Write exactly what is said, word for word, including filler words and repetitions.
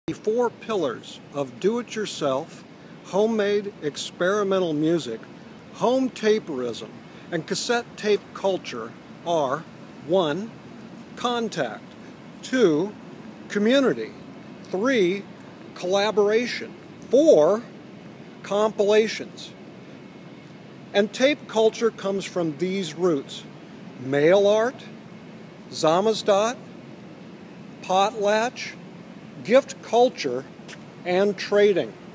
The four pillars of do-it-yourself, homemade experimental music, hometaperism, and cassette tape culture are one. Contact, two. Community, three. Collaboration, four. Compilations. And tape culture comes from these roots: mail art, Zamizdat, Potlatch, gift culture, and trading.